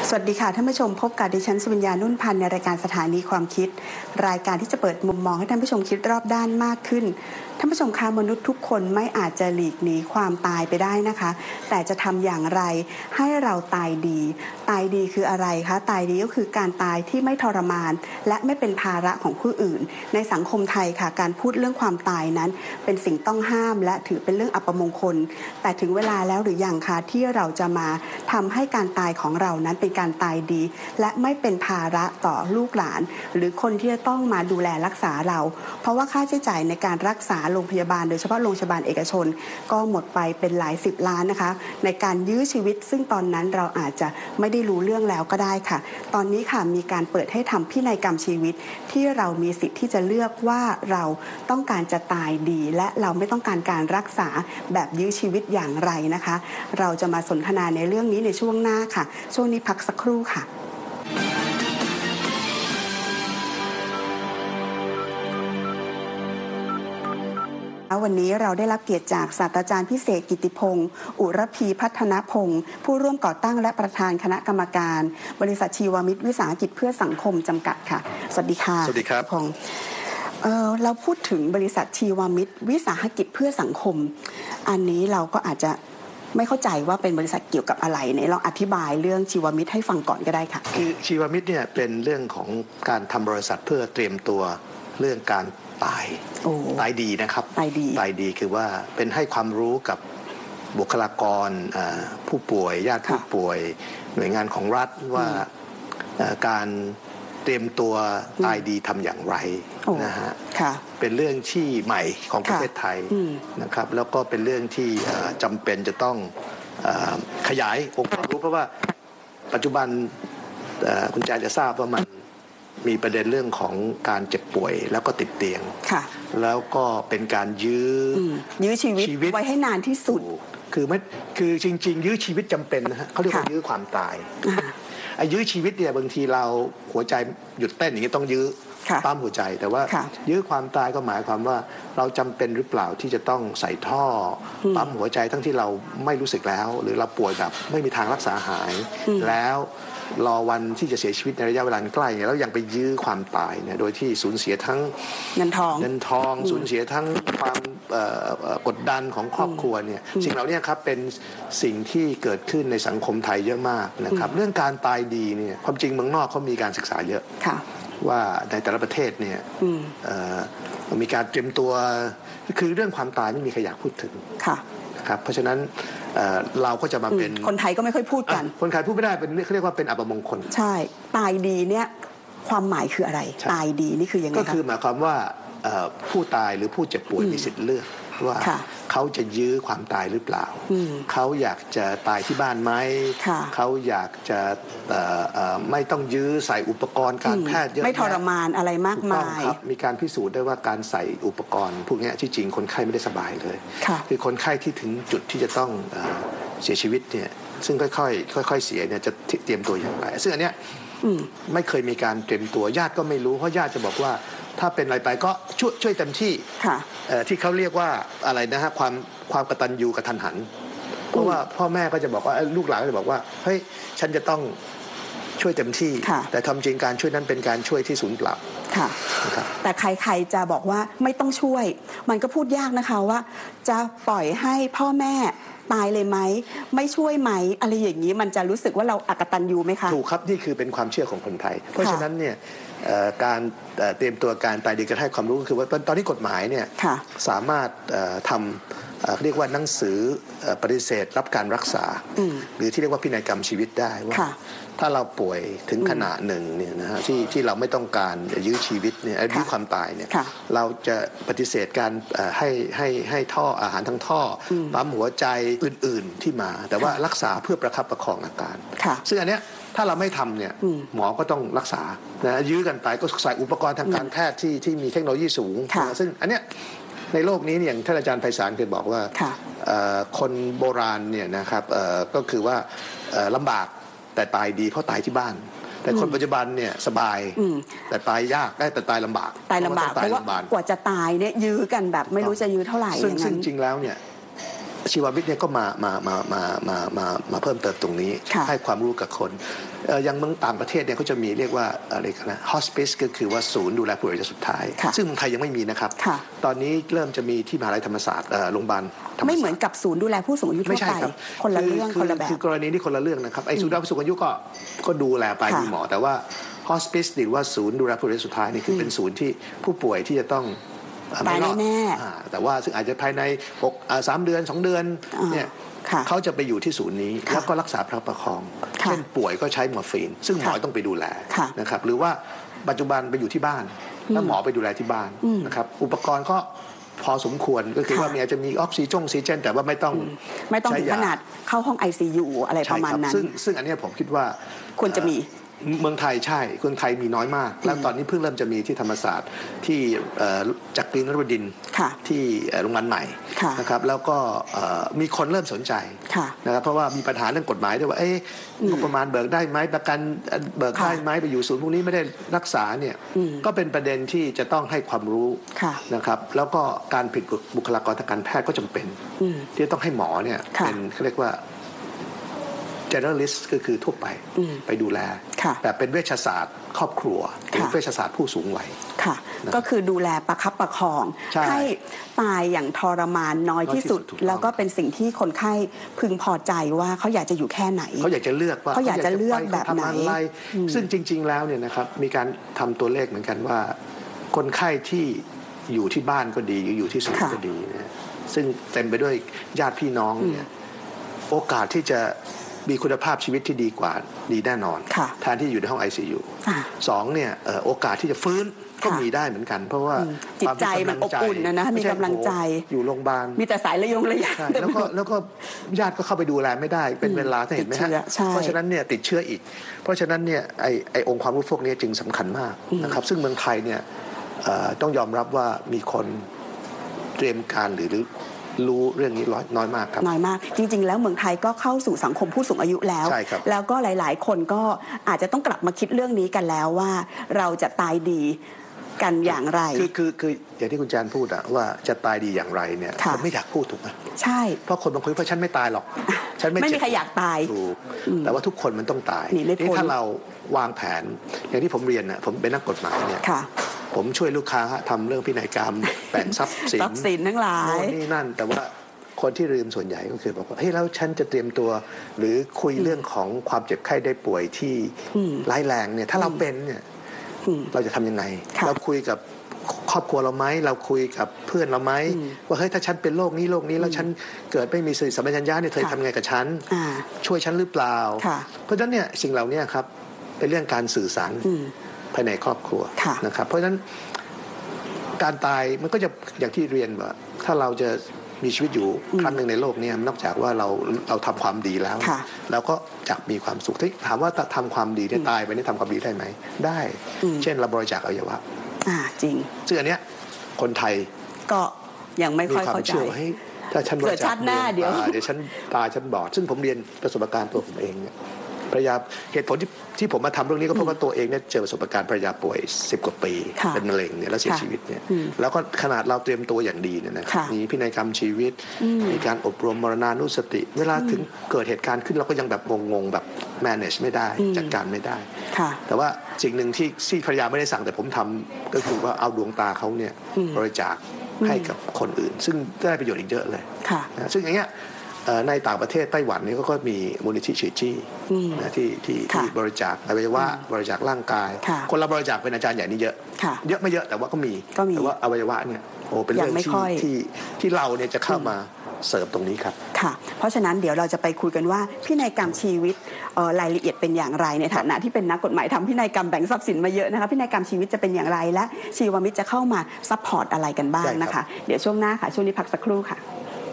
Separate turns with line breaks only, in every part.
สวัสดีค่ะท่านผู้ชมพบกับดิฉันสุวิญญา นุ่นพันธ์ในรายการสถานีความคิดรายการที่จะเปิดมุมมองให้ท่านผู้ชมคิดรอบด้านมากขึ้นท่านผู้ชมคะมนุษย์ทุกคนไม่อาจจะหลีกหนีความตายไปได้นะคะแต่จะทำอย่างไรให้เราตายดีตายดีคืออะไรคะตายดีก็คือการตายที่ไม่ทรมานและไม่เป็นภาระของผู้อื่นในสังคมไทยค่ะการพูดเรื่องความตายนั้นเป็นสิ่งต้องห้ามและถือเป็นเรื่องอัปมงคลแต่ถึงเวลาแล้วหรือยังคะที่เราจะมาทำให้การตายของเรานั้นเป็นการตายดีและไม่เป็นภาระต่อลูกหลานหรือคนที่จะต้องมาดูแลรักษาเราเพราะว่าค่าใช้จ่ายในการรักษาโรงพยาบาลโดยเฉพาะโรงพยาบาลเอกชนก็หมดไปเป็นหลาย10 ล้านนะคะในการยื้อชีวิตซึ่งตอนนั้นเราอาจจะไม่ได้รู้เรื่องแล้วก็ได้ค่ะตอนนี้ค่ะมีการเปิดให้ทำพินัยกรรมชีวิตที่เรามีสิทธิ์ที่จะเลือกว่าเราต้องการจะตายดีและเราไม่ต้องการการรักษาแบบยื้อชีวิตอย่างไรนะคะเราจะมาสนทนาในเรื่องนี้ในช่วงหน้าค่ะช่วงนี้พักสักครู่ค่ะวันนี้เราได้รับเกียรติจากศาสตราจารย์พิเศษกิติพงศ์อุรพีพัฒนพงศ์ผู้ร่วมก่อตั้งและประธานคณะกรรมการบริษัทชีวมิตรวิสาหกิจเพื่อสังคมจำกัดค่ะสวัสดีค่ะ
สวัสดีครับ
พงศ์เราพูดถึงบริษัทชีวมิตรวิสาหกิจเพื่อสังคมอันนี้เราก็อาจจะไม่เข้าใจว่าเป็นบริษัทเกี่ยวกับอะไรเนี่ยเราอธิบายเรื่องชีวมิตรให้ฟังก่อนก็ได้ค่ะ
คือชีวมิตรเนี่ยเป็นเรื่องของการทำบริษัทเพื่อเตรียมตัวเรื่องการตายดีนะครับตายดีคือว่าเป็นให้ความรู้กับบุคลากรผู้ป่วยญาติผู้ป่วยหน่วยงานของรัฐว่าการเตรียมตัวตายดีทำอย่างไรนะฮะเป็นเรื่องที่ใหม่ของประเทศไทยนะครับแล้วก็เป็นเรื่องที่จำเป็นจะต้องขยายองค์ความรู้เพราะว่าปัจจุบันคุณจาจะทราบว่ามันมีประเด็นเรื่องของการเจ็บป่วยแล้วก็ติดเตียงแล้วก็เป็นการยื้อชีวิต
ไว้ให้นานที่สุด
คือจริงๆยื้อชีวิตจำเป็นนะฮะเขาเรียกว่ายื้อความตายยื้อชีวิตเนี่ยบางทีเราหัวใจหยุดเต้นอย่างนี้ต้องยื้อปั๊มหัวใจแต่ว่ายื้อความตายก็หมายความว่าเราจำเป็นหรือเปล่าที่จะต้องใส่ท่อปั๊มหัวใจทั้งที่เราไม่รู้สึกแล้วหรือเราป่วยแบบไม่มีทางรักษาหายแล้วรอวันที่จะเสียชีวิตในระยะเวลาใกล้เนี่ยแล้วยังไปยื้อความตายเนี่ยโดยที่สูญเสียทั้งเงินทองสูญเสียทั้งความกดดันของครอบครัวเนี่ยสิ่งเหล่านี้ครับเป็นสิ่งที่เกิดขึ้นในสังคมไทยเยอะมากนะครับเรื่องการตายดีเนี่ยความจริงเมืองนอกเขามีการศึกษาเยอะว่าในแต่ละประเทศเนี่ยมีการเตรียมตัวคือเรื่องความตายไม่มีใครอยากพูดถึงนะครับเพราะฉะนั้นเราก็จะมาเป็น
คนไทยก็ไม่ค่อยพูดกัน
คนไทยพูดไม่ได้เป็นเขาเรียกว่าเป็นอัปมงคล
ใช่ตายดีเนี่ยความหมายคืออะไรตายดีนี่คือยังไง
ก็คือหมายความว่าผู้ตายหรือผู้เจ็บป่วยมีสิทธิ์เลือกว่าเขาจะยื้อความตายหรือเปล่าเขาอยากจะตายที่บ้านไหมเขาอยากจะไม่ต้องยื้อใส่อุปกรณ์การแพทย์เยอะ
ไม่ทรมานอะไรมากมาย
มีการพิสูจน์ได้ว่าการใส่อุปกรณ์พวกนี้ที่จริงคนไข้ไม่ได้สบายเลยคือคนไข้ที่ถึงจุดที่จะต้องเสียชีวิตเนี่ยซึ่งค่อยๆเสียเนี่ยจะเตรียมตัวอย่างไรซึ่งอันเนี้ยไม่เคยมีการเตรียมตัวญาติก็ไม่รู้เพราะญาติจะบอกว่าถ้าเป็นอะไรไปก็ช่วยเต็มที่ที่เขาเรียกว่าอะไรนะฮะความกตัญญูกตัญญันเพราะว่าพ่อแม่ก็จะบอกว่าลูกหลานก็จะบอกว่าเฮ้ยฉันจะต้องช่วยเต็มที่แต่ทำจริงการช่วยนั้นเป็นการช่วยที่สูญเปล่า
แต่ใครๆจะบอกว่าไม่ต้องช่วยมันก็พูดยากนะคะว่าจะปล่อยให้พ่อแม่ตายเลยไหมไม่ช่วยไหมอะไรอย่างนี้มันจะรู้สึกว่าเราอกตัญญูไหมคะ
ถูกครับนี่คือเป็นความเชื่อของคนไทยเพราะฉะนั้นเนี่ยการเตรียมตัวการตายดีกันให้ความรู้คือว่าตอนนี้กฎหมายเนี่ยสามารถทำเรียกว่าหนังสือปฏิเสธรับการรักษาหรือที่เรียกว่าพินัยกรรมชีวิตได้ว่าถ้าเราป่วยถึงขนาดหนึ่งเนี่ยนะฮะที่เราไม่ต้องการยื้อชีวิตเนี่ยยื้อความตายเนี่ยเราจะปฏิเสธการให้ท่ออาหารทั้งท่อปั๊มหัวใจอื่นๆที่มาแต่ว่ารักษาเพื่อประคับประคองอาการซึ่งอันเนี้ยถ้าเราไม่ทำเนี่ยหมอก็ต้องรักษานะยื้อกันไปก็ใส่อุปกรณ์ทางการแพทย์ที่มีเทคโนโลยีสูงซึ่งอันเนี้ยในโลกนี้เนี่ยอย่างท่านอาจารย์ไพศาลเคยบอกว่าคนโบราณเนี่ยนะครับก็คือว่าลำบากแต่ตายดีเพราะตายที่บ้านแต่คนปัจจุบันเนี่ยสบายแต่ตายยากได้แต่ตายลำบาก
เพราะว่ากว่าจะตายเนี่ยยื้อกันแบบไม่รู้จะยื้อเท่าไหร่
ซึ่งจริงแล้วเนี่ยชีววิทย์เนี่ยก็มาเพิ่มเติมตรงนี้ให้ความรู้กับคนอย่างเมืองต่างประเทศเนี่ยเขาจะมีเรียกว่าอะไรกันนะ hospice ก็คือว่าศูนย์ดูแลผู้ป่วยระยะสุดท้ายซึ่งเมืองไทยยังไม่มีนะครับตอนนี้เริ่มจะมีที่มหาวิทยาลัยธรรมศาสตร์โรงพยาบาล
ไม่เหมือนกับศูนย์ดูแลผู้สูงอายุทั่วไปคนละเรื่องคนละแบบ
คือกรณีนี้คนละเรื่องนะครับไอ้ศูนย์ดูแลผู้สูงอายุก็ดูแลไปมีหมอแต่ว่า hospice หรือว่าศูนย์ดูแลผู้ป่วยระยะสุดท้ายนี่คือเป็นศูนย์ที่ผู้ป่วยที่จะต้อง
ตายแน่
แต่ว่าซึ่งอาจจะภายใน3 เดือน 2 เดือนเนี่ยเขาจะไปอยู่ที่ศูนย์นี้แล้วก็รักษาประคองเช่นป่วยก็ใช้มอร์ฟีนซึ่งหมอต้องไปดูแลนะครับหรือว่าปัจจุบันไปอยู่ที่บ้านแล้วหมอไปดูแลที่บ้านนะครับอุปกรณ์ก็พอสมควรก็คือว่ามีอาจจะมีออกซิเจนแต่ว่าไม่ต้อง
ถึงขนาดเข้าห้อง ICU อะไรประมาณนั้น
ซึ่งอันนี้ผมคิดว่า
ควรจะมี
เมืองไทยใช่คนไทยมีน้อยมากแล้วตอนนี้เพิ่งเริ่มจะมีที่ธรรมศาสตร์ที่จักรีนฤบดินทร์ที่โรงพยาบาลใหม่นะครับแล้วก็มีคนเริ่มสนใจนะครับเพราะว่ามีปัญหาเรื่องกฎหมายด้วยว่างบประมาณเบิกได้ไหมประกันเบิกได้ไหมไปอยู่ศูนย์พวกนี้ไม่ได้รักษาเนี่ยก็เป็นประเด็นที่จะต้องให้ความรู้นะครับแล้วก็การผิดบุคลากรทางการแพทย์ก็จำเป็นที่ต้องให้หมอเนี่ยเป็นเขาเรียกว่าgeneralist ก็คือทั่วไปดูแลแต่เป็นเวชศาสตร์ครอบครัวหรือเวชศาสตร์ผู้สูงวัย
ค่ะก็คือดูแลประคับประคองให้ตายอย่างทรมานน้อยที่สุดแล้วก็เป็นสิ่งที่คนไข้พึงพอใจว่าเขาอยากจะอยู่แค่ไหน
เขาอยากจะเลือกว่า
เขาอยากจะเลือกแบบไหน
ซึ่งจริงๆแล้วเนี่ยนะครับมีการทำตัวเลขเหมือนกันว่าคนไข้ที่อยู่ที่บ้านก็ดีอยู่ที่ศูนย์ก็ดีนะซึ่งเต็มไปด้วยญาติพี่น้องเนี่ยโอกาสที่จะมีคุณภาพชีวิตที่ดีกว่าดีแน่นอนแทนที่อยู่ในห้อง ICU 2เนี่ยโอกาสที่จะฟื้นก็มีได้เหมือนกันเพราะว่า
จิตใจมันอบอุ่นนะมีกำลังใจ
อยู่โรงพยาบาล
มีแต่สายระยงระยะ
แล้วก็ญาติก็เข้าไปดูแลไม่ได้เป็นเวลาถ้าเห็นไหมฮะเพราะฉะนั้นเนี่ยติดเชื้ออีกเพราะฉะนั้นเนี่ยไอองค์ความรู้พวกนี้จึงสำคัญมากนะครับซึ่งเมืองไทยเนี่ยต้องยอมรับว่ามีคนเตรียมการหรือรู้เรื่องนี้น้อยมากครับ
น้อยมากจริงๆแล้วเมืองไทยก็เข้าสู่สังคมผู้สูงอายุแล้วแล้วก็หลายๆคนก็อาจจะต้องกลับมาคิดเรื่องนี้กันแล้วว่าเราจะตายดีกันอย่างไร
คืออย่างที่คุณจานพูดอะว่าจะตายดีอย่างไรเนี่ยคนไม่อยากพูดถูกไหม
ใช่
เพราะคนบางคนว่าฉันไม่ตายหรอกฉัน
ไม่มีใครอยากตาย
ถูกแต่ว่าทุกคนมันต้องตายนี่ถ้าเราวางแผนอย่างที่ผมเรียนนะผมเป็นนักกฎหมายเนี่ยผมช่วยลูกค้าทำเรื่องพินัยกรรมแบ่งทรัพย์
สินทั้งหลาย
นี่นั่นแต่ว่าคนที่ลืมส่วนใหญ่ก็คือบอกว่าเฮ้ยแล้วฉันจะเตรียมตัวหรือคุยเรื่องของความเจ็บไข้ได้ป่วยที่ร้ายแรงเนี่ยถ้าเราเป็นเนี่ยเราจะทำยังไงเราคุยกับครอบครัวเราไหมเราคุยกับเพื่อนเราไหมว่าเฮ้ยถ้าฉันเป็นโรคนี้แล้วฉันเกิดไม่มีสติสัมปชัญญะเนี่ยเธอทำไงกับฉันช่วยฉันหรือเปล่าเพราะฉะนั้นเนี่ยสิ่งเหล่านี้ครับเป็นเรื่องการสื่อสารภายในครอบครัวนะครับเพราะฉะนั้นการตายมันก็จะอย่างที่เรียนว่าถ้าเราจะมีชีวิตอยู่ครั้งหนึ่งในโลกนี้นอกจากว่าเราทำความดีแล้วเราก็จะมีความสุขที่ถามว่าทำความดีเนี่ยตายไปนี่ทำความดีได้ไหมได้เช่นเราบริจาคอวัยวะ
จริง
ซึ่งอันเนี้ยคนไทย
ก็ยังไม่ค่อยเข้าใจ
ถ้าฉันบริจาค
เดี๋ยว
ฉันตายฉันบอดซึ่งผมเรียนประสบการณ์ตัวผมเองเนี่ยภรรยาเหตุผลที่ผมมาทำเรื่องนี้ก็เพราะว่าตัวเองเนี่ยเจอประสบการณ์ภรรยาป่วย10 กว่าปีเป็นมะเร็งเนี่ยแล้วเสียชีวิตเนี่ยแล้วก็ขนาดเราเตรียมตัวอย่างดีเนี่ยนะครับมีพินัยกรรมชีวิตมีการอบรมมรณานุสติเวลาถึงเกิดเหตุการณ์ขึ้นเราก็ยังแบบงงๆแบบ manage ไม่ได้จัดการไม่ได้แต่ว่าสิ่งหนึ่งที่ภรรยาไม่ได้สั่งแต่ผมทำก็คือว่าเอาดวงตาเขาเนี่ยบริจาคให้กับคนอื่นซึ่งได้ประโยชน์อีกเยอะเลยซึ่งอย่างเงี้ยในต่างประเทศไต้หวันนี่ก็มีมูลนิธิฉีจี้ที่บริจาคอวัยวะบริจาคร่างกายคนเราบริจาคเป็นอาจารย์ใหญ่นี่เยอะไม่เยอะแต่ว่าก็มีแต่ว่าอวัยวะเนี่ยโอ้เป็นเรื่องที่เราเนี่ยจะเข้ามาเสริมตรงนี้ครับ
ค่ะเพราะฉะนั้นเดี๋ยวเราจะไปคุยกันว่าพินัยกรรมชีวิตรายละเอียดเป็นอย่างไรในฐานะที่เป็นนักกฎหมายทำพินัยกรรมแบ่งทรัพย์สินมาเยอะนะคะพินัยกรรมชีวิตจะเป็นอย่างไรและชีวมิตรจะเข้ามาซัพพอร์ตอะไรกันบ้างนะคะเดี๋ยวช่วงหน้าค่ะช่วงนี้พักสักครู่ค่ะ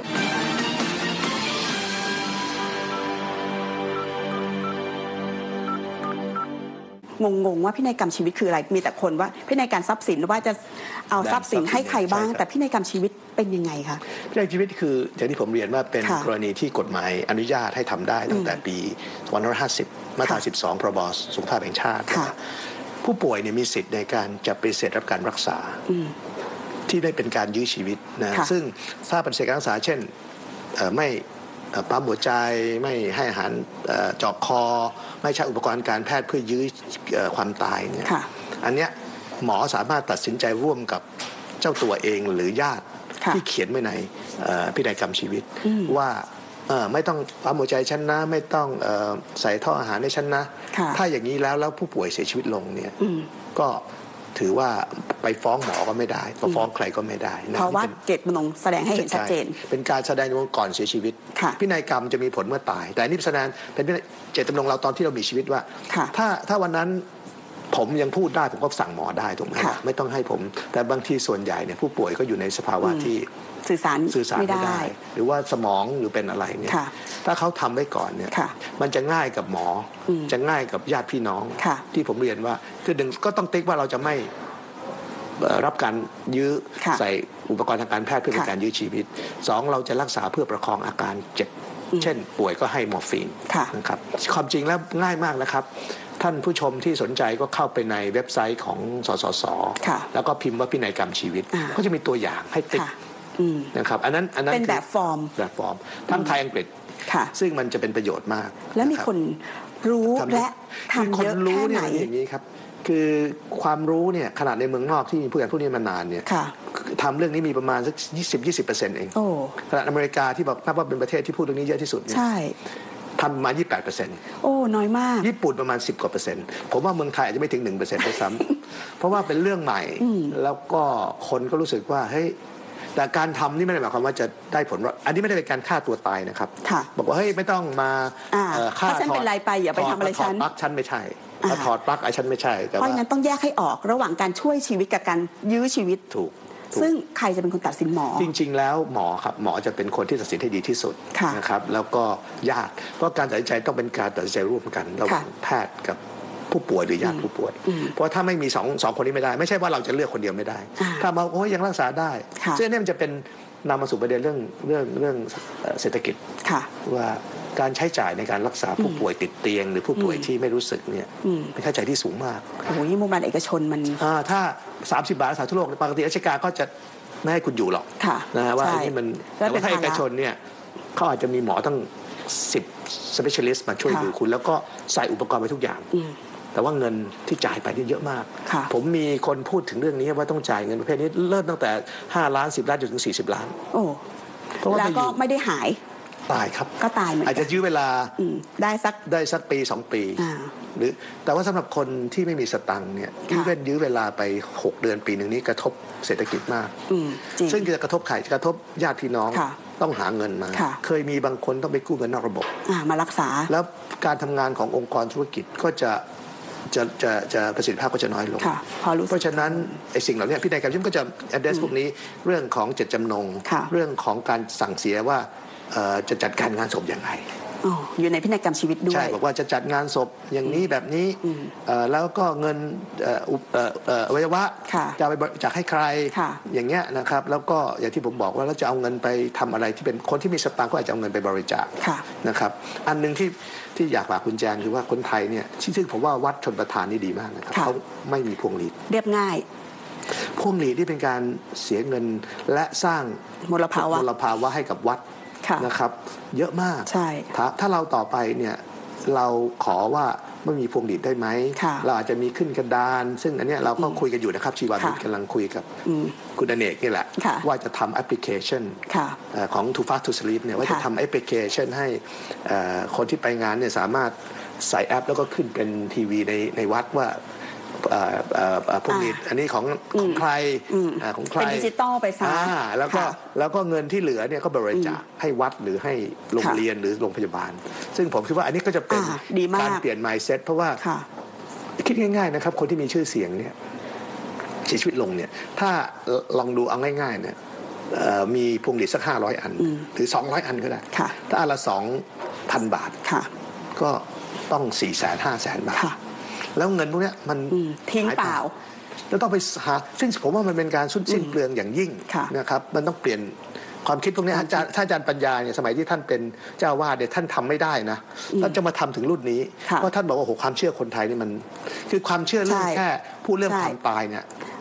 งงว่าพินัยกรรมชีวิตคืออะไรมีแต่คนว่าพินัยกรรมทรัพย์สินว่าจะเอาทรัพย์สินให้ใครบ้างแต่พินัยกรรมชีวิตเป็นยังไงคะ
พินัยชีวิตคืออย่างที่ผมเรียนว่าเป็นกรณีที่กฎหมายอนุญาตให้ทำได้ตั้งแต่ปี2550มาตรา12พรบสุขภาพแห่งชาติผู้ป่วยเนี่ยมีสิทธิ์ในการจะปฏิเสธรับการรักษาที่ได้เป็นการยื้อชีวิตนะซึ่งถ้าปฏิเสธการรักษาเช่นไม่ปั๊มหัวใจไม่ให้อาหารเจาะคอไม่ใช้อุปกรณ์การแพทย์เพื่อยื้อความตายเนี่ยอันเนี้ยหมอสามารถตัดสินใจร่วมกับเจ้าตัวเองหรือญาติที่เขียนไว้ในพินัยกรรมชีวิตว่าไม่ต้องปั๊มหัวใจฉันนะไม่ต้องใส่ท่ออาหารให้ฉันนะถ้าอย่างนี้แล้วผู้ป่วยเสียชีวิตลงเนี่ยก็ถือว่าไปฟ้องหมอก็ไม่ได้ไปฟ้องใครก็ไม่ได้
เพราะว่าเจตจำนงแสดงให้เห็นชัดเจน
เป็นการแสดงจำนงก่อนเสียชีวิตพินัยกรรมจะมีผลเมื่อตายแต่นี่แสดงเป็นเจตจำนงเราตอนที่เรามีชีวิตว่าถ้าวันนั้นผมยังพูดได้ผมก็สั่งหมอได้ถูกไหมไม่ต้องให้ผมแต่บางทีส่วนใหญ่เนี่ยผู้ป่วยก็อยู่ในสภาวะที่
สื่อสารไม่ได้
หรือว่าสมองหรือเป็นอะไรเนี่ยถ้าเขาทำไว้ก่อนเนี่ยมันจะง่ายกับหมอจะง่ายกับญาติพี่น้องที่ผมเรียนว่าคือหนึ่งก็ต้องติ๊กว่าเราจะไม่รับการยื้อใส่อุปกรณ์ทางการแพทย์เพื่อเป็นการยื้อชีวิตสองเราจะรักษาเพื่อประคองอาการเจ็บเช่นป่วยก็ให้มอร์ฟีนนะครับความจริงแล้วง่ายมากนะครับท่านผู้ชมที่สนใจก็เข้าไปในเว็บไซต์ของสสส.แล้วก็พิมพ์ว่าพินัยกรรมชีวิตก็จะมีตัวอย่างให้ติ๊กนะครับอันนั้น
เป็นแบบฟอร์ม
ทั้งไทยอังกฤษซึ่งมันจะเป็นประโยชน์มาก
และมีคนรู้และทำเยอะแค่ไหน
อย่างนี้ครับคือความรู้เนี่ยขนาดในเมืองนอกที่มีผู้ใหญ่ผู้นี้มานานเนี่ยทำเรื่องนี้มีประมาณสัก20% เองขนาดอเมริกาที่บอกนับว่าเป็นประเทศที่พูดเรื่องนี้เยอะที่สุดเนี่ยทำมา 28%
โอ้น้อยมาก
ญี่ปุ่นประมาณ10 กว่า%ผมว่าเมืองไทยอาจจะไม่ถึง 1% ด้วยซ้ำเพราะว่าเป็นเรื่องใหม่แล้วก็คนก็รู้สึกว่าเฮ้ยแต่การทำนี่ไม่ได้หมายความว่าจะได้ผลอันนี้ไม่ได้เป็นการฆ่าตัวตายนะครับบอกว่าเฮ้ยไม่ต้องมา
ฆ่าฉันเป็นไรไปอย่าไปทำอะไรฉัน
ถอดปลั๊กฉันไม่ใช่ถอดปลั๊กไอ้ฉันไม่ใช่
เพราะฉะนั้นต้องแยกให้ออกระหว่างการช่วยชีวิตกับการยื้อชีวิต
ถูก
ซึ่งใครจะเป็นคนตัดสินหมอ
จริงๆแล้วหมอครับหมอจะเป็นคนที่ตัดสินให้ดีที่สุดนะครับแล้วก็ญาติเพราะการตัดสินใจต้องเป็นการตัดสินใจร่วมกันระหว่างแพทย์กับผู้ป่วยหรือญาติผู้ป่วยเพราะถ้าไม่มีสองคนนี้ไม่ได้ไม่ใช่ว่าเราจะเลือกคนเดียวไม่ได้ถ้ามาโอ้ยยังรักษาได้ซึ่งนี่มันจะเป็นนำมาสู่ประเด็นเรื่องเศรษฐกิจว่าการใช้จ่ายในการรักษาผู้ป่วยติดเตียงหรือผู้ป่วยที่ไม่รู้สึกเนี่ยเป็นค่าใช้จ่ายที่สูงมาก
โอ้โหยิ่งโรงพยาบาลเอกชนมัน
ถ้า30 บาทรักษาทั่วโลกปกติราชการก็จะไม่ให้คุณอยู่หรอกนะว่าอันนี้มันแต่ว่าถ้าเอกชนเนี่ยเขาอาจจะมีหมอตั้ง10 specialist มาช่วยดูคุณแล้วก็ใส่อุปกรณ์ไปทุกอย่างแต่ว่าเงินที่จ่ายไปนี่เยอะมากผมมีคนพูดถึงเรื่องนี้ว่าต้องจ่ายเงินประเภทนี้เริ่มตั้งแต่5 ล้าน10 ล้านจนถึง40 ล้าน
โอ้แล้วก็ไม่ได้หาย
ตายครับ
ก็ตายเหมือนกัน
อาจจะยื้อเวลา
ได้สัก
ปี2 ปีหรือแต่ว่าสำหรับคนที่ไม่มีสตังค์เนี่ยยื้อเวลาไป6 เดือนปีหนึ่งนี้กระทบเศรษฐกิจมากซึ่งจะกระทบใครกระทบญาติพี่น้องต้องหาเงินมาเคยมีบางคนต้องไปกู้เงินนอกระบบ
มารักษา
แล้วการทำงานขององค์กรธุรกิจก็จะประสิทธิภาพก็จะน้อยลงเพราะฉะนั้นไอ้สิ่งเหล่านี้พินัยกรรมชีวิตก็จะ address พวกนี้เรื่องของเจตจำนงเรื่องของการสั่งเสียว่าจะจัดการงานศพอย่างไร
อยู่ในพินัยกรรมชีวิตด้วย
ใช่บอกว่าจะจัดงานศพอย่างนี้แบบนี้แล้วก็เงินอวัยวะจะไปบริจาคให้ใครอย่างเงี้ยนะครับแล้วก็อย่างที่ผมบอกว่าเราจะเอาเงินไปทำอะไรที่เป็นคนที่มีสตางค์ก็อาจจะเอาเงินไปบริจาคนะครับอันนึงที่อยากฝากคุณแจงคือว่าคนไทยเนี่ยซึ่งผมว่าวัดชนประทานนี่ดีมากนะครับเขาไม่มีพวงหลีด
เรียบง่าย
พวงหลีดที่เป็นการเสียเงินและสร้าง
มลภ
าวะให้กับวัดนะครับเยอะมากถ้าเราต่อไปเนี่ยเราขอว่าไม่มีพวงหลีดได้ไหมเราอาจจะมีขึ้นกระดานซึ่งอันนี้เราก็คุยกันอยู่นะครับชีวาวิทย์กำลังคุยกับคุณอเนกนี่แหละว่าจะทำแอปพลิเคชันของ Too Fast to Sleep เนี่ยว่าจะทำแอปพลิเคชันให้คนที่ไปงานเนี่ยสามารถใส่แอปแล้วก็ขึ้นเป็นทีวีในวัดว่าพวกนี้อันนี้ของใครของใคร
เป็นดิจิตอลไปซะ
แล้วก็เงินที่เหลือเนี่ยก็บริจาคให้วัดหรือให้โรงเรียนหรือโรงพยาบาลซึ่งผมคิดว่าอันนี้ก็จะเป็นการเปลี่ยน mindset เพราะว่าคิดง่ายๆนะครับคนที่มีชื่อเสียงเนี่ยเสียชีวิตลงเนี่ยถ้าลองดูเอาง่ายๆเนี่ยมีพวงหลีดสัก500 อันหรือ200 อันก็ได้ถ้าอันละ 2,000 บาทก็ต้อง 400,000-500,000 บาทแล้วเงินพวกนี้มัน
ทิ้งเปล่า
แล้วต้องไปหาซึ่งผมว่ามันเป็นการสิ้นเปลืองอย่างยิ่งนะครับมันต้องเปลี่ยนความคิดพวกนี้ถ้าอาจารย์ปัญญาเนี่ยสมัยที่ท่านเป็นเจ้าวาดเนี่ยท่านทำไม่ได้นะท่านจะมาทำถึงรุ่นนี้เพราะท่านบอกว่าโอ้โหความเชื่อคนไทยนี่มันคือความเชื่อเรื่องแค่พูดเรื่องความตายเนี่ย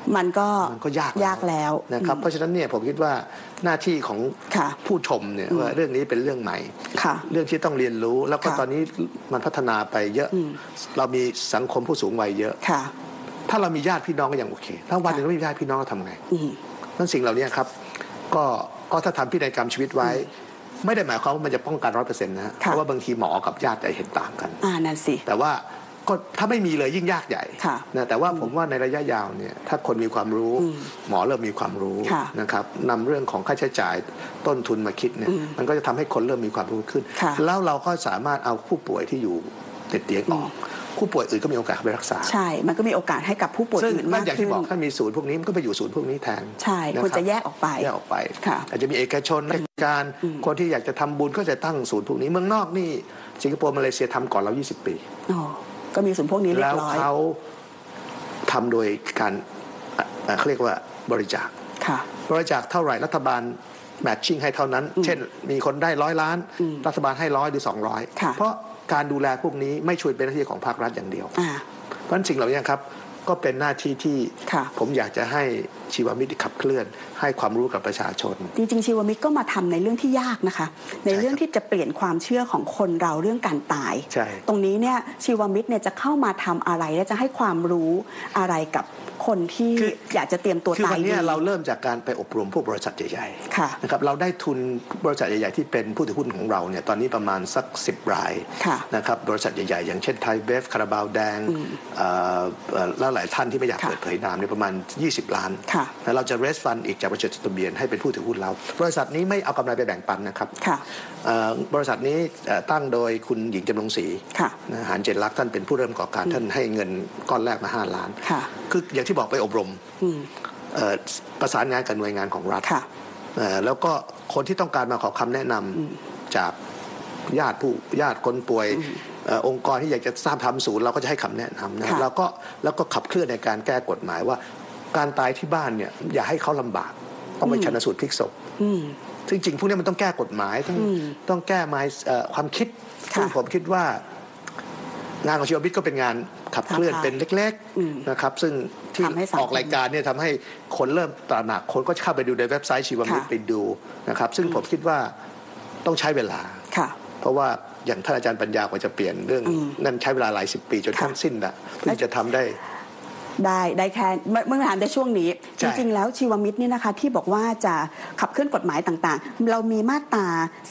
มันก็
ยาก
แล้ว
นะครับเพราะฉะนั้นเนี่ยผมคิดว่าหน้าที่ของผู้ชมเนี่ยว่าเรื่องนี้เป็นเรื่องใหม่เรื่องที่ต้องเรียนรู้แล้วก็ตอนนี้มันพัฒนาไปเยอะเรามีสังคมผู้สูงวัยเยอะถ้าเรามีญาติพี่น้องก็ยังโอเคถ้าวันหนึ่งไม่มีญาติพี่น้องเราทำไงนั่นสิ่งเหล่านี้ครับก็ถ้าทำพินัยกรรมชีวิตไว้ไม่ได้หมายความว่ามันจะป้องกัน 100% นะเพราะว่าบางทีหมอกับญาติจะเห็นต่างกัน
นั่นสิ
แต่ว่าก็ถ้าไม่มีเลยยิ่งยากใหญ่นะแต่ว่าผมว่าในระยะยาวเนี่ยถ้าคนมีความรู้หมอเริ่มมีความรู้นะครับนำเรื่องของค่าใช้จ่ายต้นทุนมาคิดเนี่ยมันก็จะทำให้คนเริ่มมีความรู้ขึ้นแล้วเราก็สามารถเอาผู้ป่วยที่อยู่ติดเตียงออกผู้ป่วยอื่นก็มีโอกาสไปรักษา
ใช่มันก็มีโอกาสให้กับผู้ป่วยอื่นมากขึ้น
อย่างที่บอกถ้ามีศูนย์พวกนี้มันก็ไปอยู่ศูนย์พวกนี้แทน
ใช่ควรจะแยกออกไป
อาจจะมีเอกชนราชการคนที่อยากจะทำบุญก็จะตั้งศูนย์พวกนี้เมืองนอกนี่สิงคโปร์มาเลเซียทำก่อนเรา20 ปี
ก็มีศูนย์พวกนี้เรียบร้อย
แล้วเขาทำโดยการเขาเรียกว่าบริจาคบริจาคเท่าไหร่รัฐบาลแมทชิ่งให้เท่านั้นเช่นมีคนได้100 ล้านรัฐบาลให้100หรือ200เพราะการดูแลพวกนี้ไม่ช่วยเป็นหน้าที่ของภาครัฐอย่างเดียวเพราะฉะนั้นสิ่งเหล่านี้ครับก็เป็นหน้าที่ที่ผมอยากจะให้ชีวมิตรขับเคลื่อนให้ความรู้กับประชาชน
จริงๆชีวมิตรก็มาทำในเรื่องที่ยากนะคะในเรื่องที่จะเปลี่ยนความเชื่อของคนเราเรื่องการตายตรงนี้เนี่ยชีวมิตรเนี่ยจะเข้ามาทำอะไรและจะให้ความรู้อะไรกับคนที่อยากจะเตรียมตัวตาย
คือวันนี้เราเริ่มจากการไปอบรมพวกบริษัทใหญ่ๆนะครับเราได้ทุนบริษัทใหญ่ๆที่เป็นผู้ถือหุ้นของเราเนี่ยตอนนี้ประมาณสัก10 รายนะครับบริษัทใหญ่ๆอย่างเช่นไทยเบฟคาราบาวแดงแล้วหลายท่านที่ไม่อยากเปิดเผยนามในประมาณ20 ล้านแล้วเราจะเรสฟันอีกจากบริษัทจดทะเบียนให้เป็นผู้ถือหุ้นเราบริษัทนี้ไม่เอากำไรไปแบ่งปันนะครับบริษัทนี้ตั้งโดยคุณหญิงจำลองศรีหานเจนลักษณ์ท่านเป็นผู้เริ่มก่อการท่านให้เงินก้อนแรกมา5 ล้านคืออย่างที่บอกไปอบรมประสานงานกับหน่วยงานของรัฐแล้วก็คนที่ต้องการมาขอคำแนะนำจากญาติคนป่วยองค์กรที่อยากจะทราบทำศูนย์เราก็จะให้คำแนะนำนะแล้วก็ขับเคลื่อนในการแก้กฎหมายว่าการตายที่บ้านเนี่ยอย่าให้เขาลำบากต้องไปชันสูตรพลิกศพซึ่งจริงพวกนี้มันต้องแก้กฎหมายต้องแก้ความคิดซึ่งผมคิดว่างานของชีวมิตรก็เป็นงานขับเคลื่อนเป็นเล็กๆนะครับซึ่งที่ออกรายการเนี่ยทำให้คนเริ่มตระหนักคนก็เข้าไปดูในเว็บไซต์ชีวมิตรไปดูนะครับซึ่งผมคิดว่าต้องใช้เวลาเพราะว่าอย่างท่านอาจารย์ปัญญากว่าจะเปลี่ยนเรื่องนั้นใช้เวลาหลาย10 ปีจนทั้งสิ้นนะเพื่อจะทำ
ได้แค่เมื่อถามในช่วงนี้จริงๆแล้วชีวมิตรนี่นะคะที่บอกว่าจะขับเคลื่อนกฎหมายต่างๆเรามีมาตรา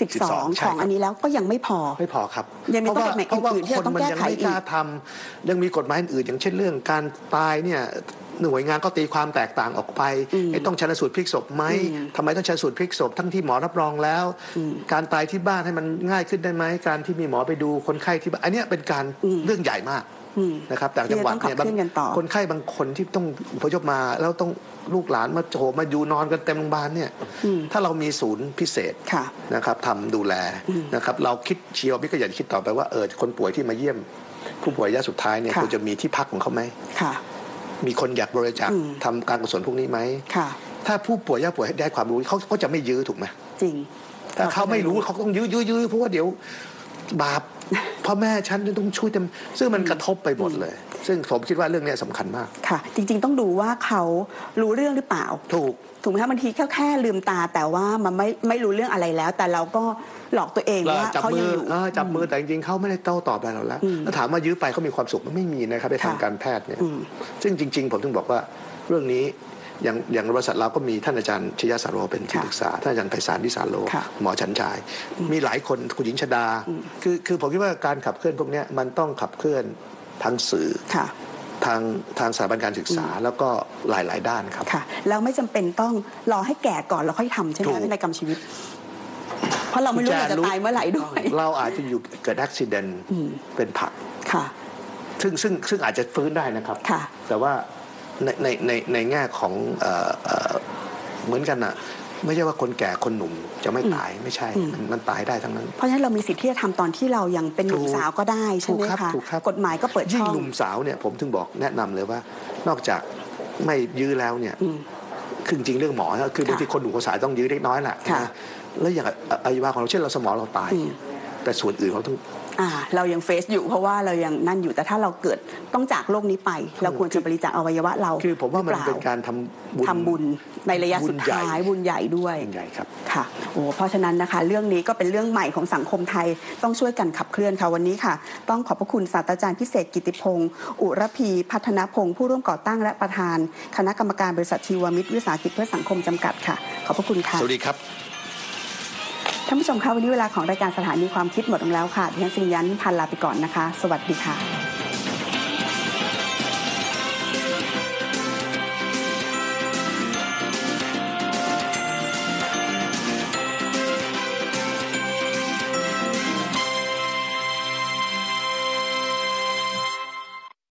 12ของอันนี้แล้วก็ยังไม่พอ
ครับ
ยังมีกฎหมายอื่นๆที่เราต้องแก้ไขอีก
ยังมีกฎหมายอื่นอย่างเช่นเรื่องการตายเนี่ยหน่วยงานก็ตีความแตกต่างออกไปต้องชันสูตรพลิกศพไหมทำไมต้องชันสูตรพลิกศพทั้งที่หมอรับรองแล้วการตายที่บ้านให้มันง่ายขึ้นได้ไหมการที่มีหมอไปดูคนไข้ที่บ้านอันนี้เป็นการเรื่องใหญ่มากนะครับแต่จังหวัดเนี่ยคนไข้บางคนที่ต้องอพยพมาแล้วต้องลูกหลานมาโผล่มาอยู่นอนกันเต็มโรงพยาบาลเนี่ยถ้าเรามีศูนย์พิเศษนะครับทำดูแลนะครับเราคิดชีวมิตรก็อยากคิดต่อไปว่าคนป่วยที่มาเยี่ยมผู้ป่วยระยะสุดท้ายเนี่ยควรจะมีที่พักของเขาไหมมีคนอยากบริจาคทำการกุศลพวกนี้ไหมถ้าผู้ป่วยได้ความรู้เขาก็จะไม่ยื้อถูกไหม
จริง
ถ้าเขาไม่รู้เขาต้องยื้อเพราะว่าเดี๋ยวบาปพ่อแม่ฉันต้องช่วยเต็มซึ่งมันกระทบไปหมดเลยซึ่งผมคิดว่าเรื่องนี้สำคัญมาก
ค่ะจริงๆต้องดูว่าเขารู้เรื่องหรือเปล่าถูกไหมคะบางทีแค่ลืมตาแต่ว่ามันไม่รู้เรื่องอะไรแล้วแต่เราก็หลอกตัวเองว่าเขายังอยู่
จับมือแต่จริงๆเขาไม่ได้โต้ตอบอะไรเราแล้วถ้าถามว่ายื้อไปเขามีความสุขมันไม่มีนะครับในทางการแพทย์เนี่ยซึ่งจริงๆผมถึงบอกว่าเรื่องนี้อย่างบริษัทเราก็มีท่านอาจารย์ชยสาโรเป็นที่ปรึกษาท่านอาจารย์ไพศาลวิสาโรหมอชันชายมีหลายคนคุณหญิงชดาคือผมคิดว่าการขับเคลื่อนพวกนี้มันต้องขับเคลื่อนทางสื่อทางสถาบันการศึกษาแล้วก็หลายๆด้านครับ
ค่ะแล้วไม่จำเป็นต้องรอให้แก่ก่อนแล้วค่อยทำใช่ไหมในกรรมชีวิตเพราะเราไม่รู้เราจะตายเมื่อไหร่ด้วย
เราอาจจะอยู่เกิดอุบัติเหตุเป็นผักซึ่งอาจจะฟื้นได้นะครับแต่ว่าในแง่ของเหมือนกันน่ะไม่ใช่ว่าคนแก่คนหนุ่มจะไม่ตายไม่ใช่มันตายได้ทั้งนั้น
เพราะฉะนั้นเรามีสิทธิ์ที่จะทำตอนที่เรายังเป็นหนุ่มสาวก็ได้ใช่ไหมคะกฎหมายก็เปิดช่อง
ยิ่งหนุ่มสาวเนี่ยผมถึงบอกแนะนำเลยว่านอกจากไม่ยื้อแล้วเนี่ยคือจริงเรื่องหมอคือบางทีคนหนุ่มคนสาวต้องยื้อเล็กน้อยแหละแล้วอย่างอวัยวะของเราเช่นเราสมองเราตายแต่ส่วนอื่นเราต้อง
เรายังเฟซอยู่เพราะว่าเรายังนั่นอยู่แต่ถ้าเราเกิดต้องจากโลกนี้ไปเราควรจะบริจาคอวัยวะเรา
คือผมว่ามันเป็นการทำ
บุญในระยะสุดท้ายบุญใหญ่ด้วย
บุญใหญ่ครับ
ค่ะเพราะฉะนั้นนะคะเรื่องนี้ก็เป็นเรื่องใหม่ของสังคมไทยต้องช่วยกันขับเคลื่อนค่ะวันนี้ค่ะต้องขอบพระคุณศาสตราจารย์พิเศษกิติพงศ์อุรพีพัฒนพงศ์ผู้ร่วมก่อตั้งและประธานคณะกรรมการบริษัทชีวมิตรวิสาหกิจเพื่อสังคมจำกัดค่ะขอบพระคุณค่ะ
สวัสดีครับ
ท่านผู้ชมคะวันนี้เวลาของรายการสถานีความคิดหมดลงแล้วค่ะดิฉันสิริยันพันลาไปก่อนนะคะสวัสดีค่ะ